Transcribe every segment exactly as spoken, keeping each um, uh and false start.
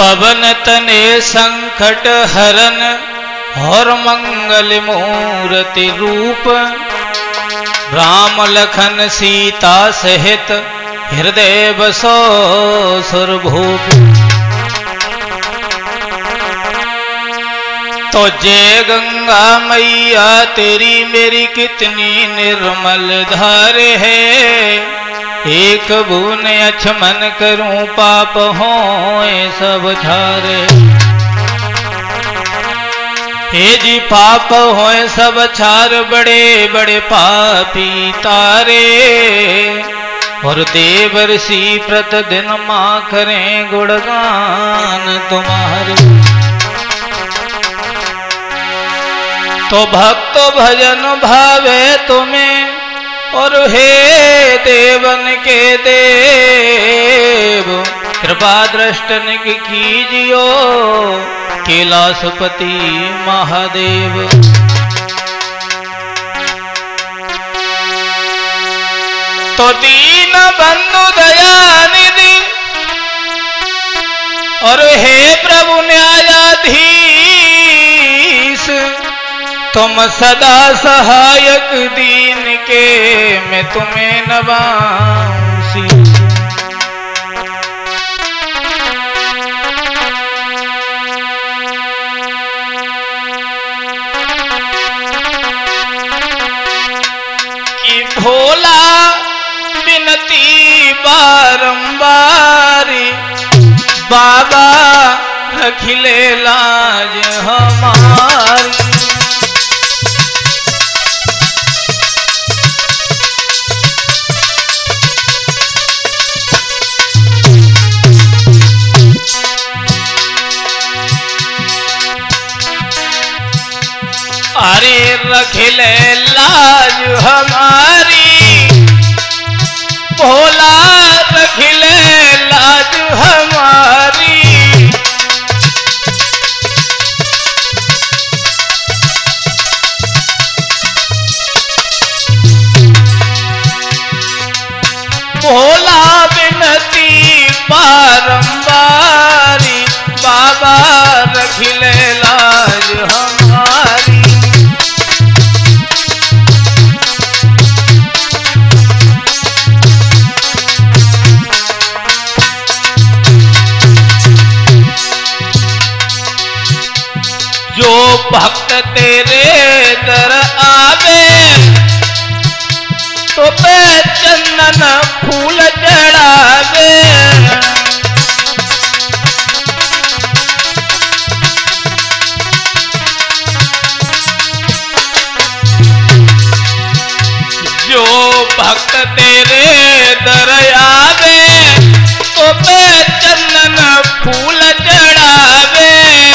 पवन तने संकट हरन और मंगल मूर्ति रूप, राम लखन सीता सहित हृदय बसो सुरभूप। तो जय गंगा मैया तेरी मेरी कितनी निर्मल धार है, एक बूंद अचमन करूं पाप होए सब झारे। हे जी पाप होए सब छार, बड़े बड़े पापी तारे, और देव ऋषि प्रतिदिन माँ करें गुणगान तुम्हारे। तो भक्त भजन भावे तुम्हें, और हे देवन के देव, कृपा दृष्टन की कीजियो कैलाशपति महादेव। तो दीन बंधु दयानिधि, और हे प्रभु न्यायाधीश, तुम सदा सहायक दीन के, मैं तुम्हें नवांसी। कि भोला विनती बारंबारी, बाबा रखिले लाज हमारी। अरे रखिले लाज हमारी, भोला रखिले लाज हमारी। भोला विनती बारंबारी, बाबा रखिले लाज हमारी। जो भक्त तेरे दर आवे, तो पे चंदन फूल चढ़ावे। जो भक्त तेरे दर आवे, तो पे चंदन फूल चढ़ावे।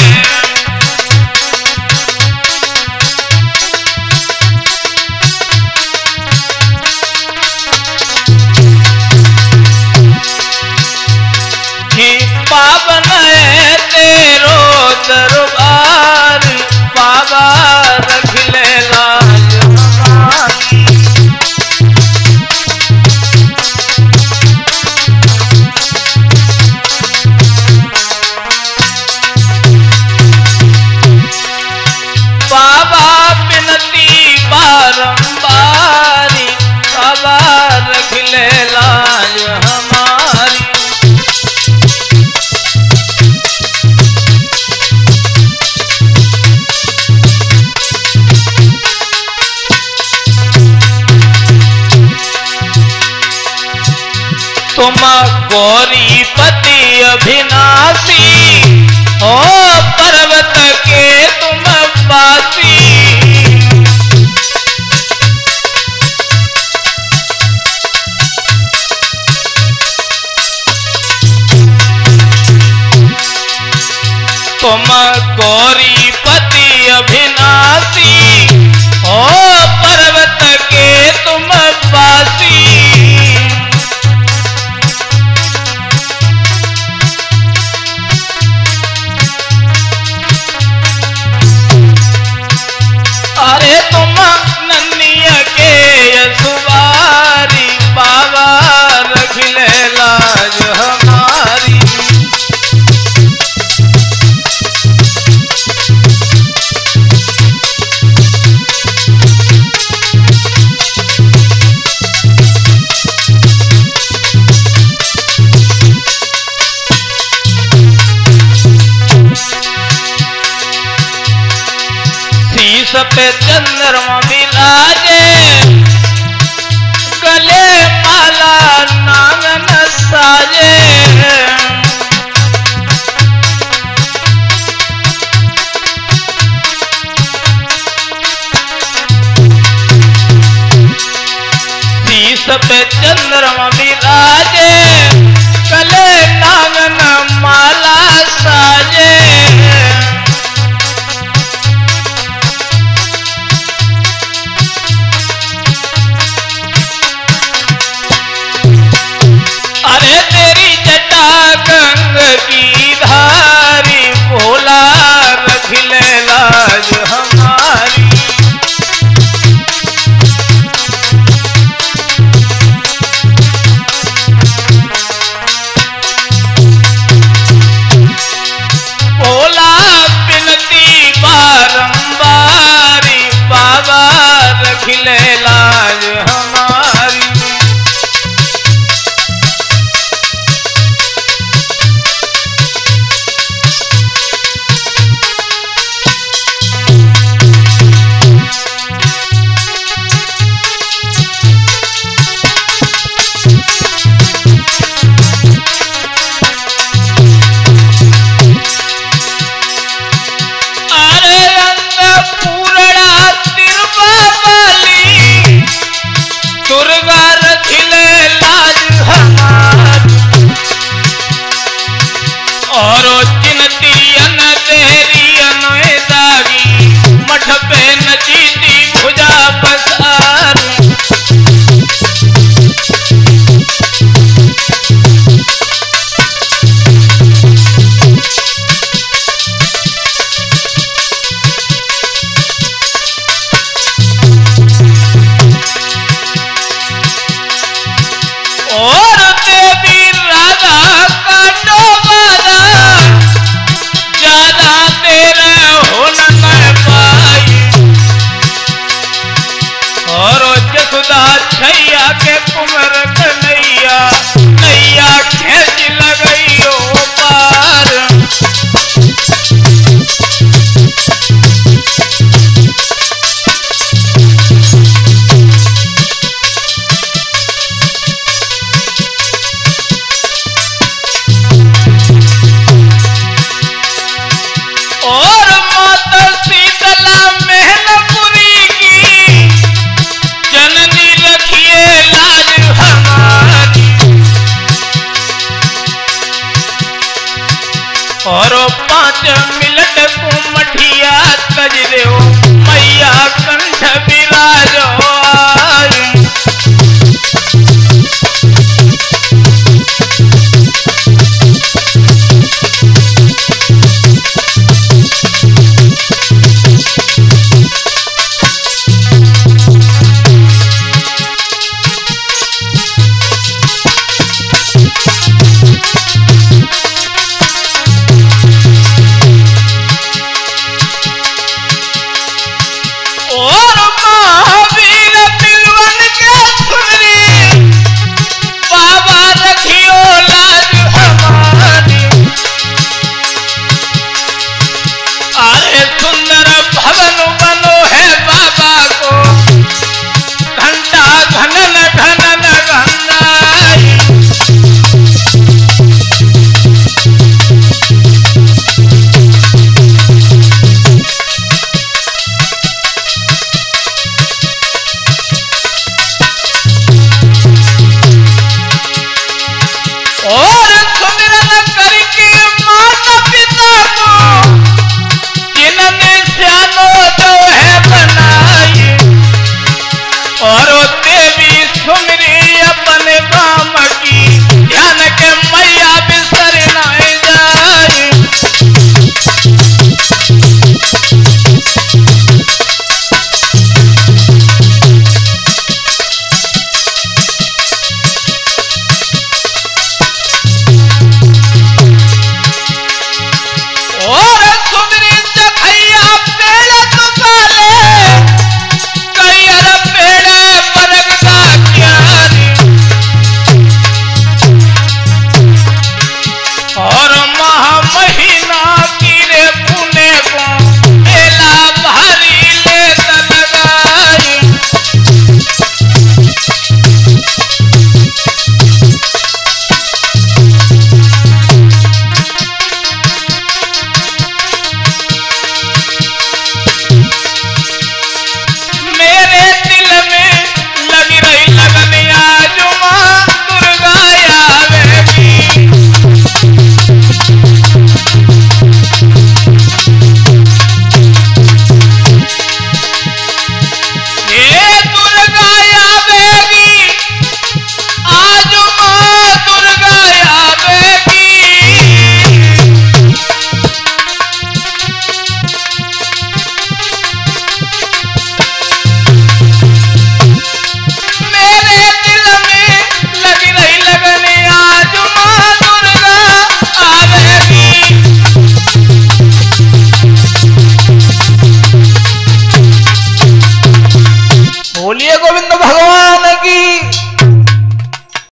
पावन है तेरो दरबार, बाबा रखिले लाज हमारी। बाबा विनती बारंबारी, बाबा रखिले लाज हमारी। तुम गौरीपति अभिनाशी, ओ पर्वत के तुम वासी। तुम गौरीपति अभिनाशी, ओ पर्वत के तुम वासी। अरे तुम नन्निया के यशुवारी, बाबा रखिले लाज हमारी। शीश पे चंद्रमा विराजे, गले माला नागन साजे। शीश पे चंद्रमा विराजे,